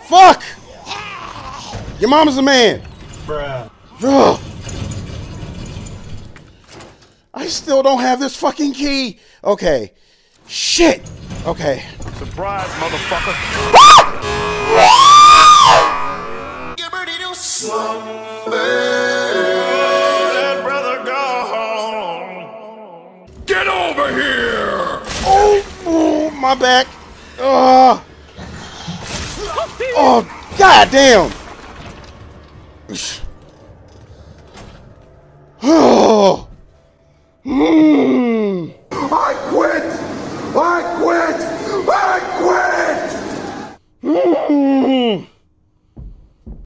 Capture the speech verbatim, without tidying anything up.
Fuck! Your mama's a man. Bruh. Ugh. I still don't have this fucking key. Okay. Shit. Okay. Surprise, motherfucker. Get ready to slumber. Let brother go home. Get over here. Oh, oh my back. Uh, oh, goddamn. Oh. Mm.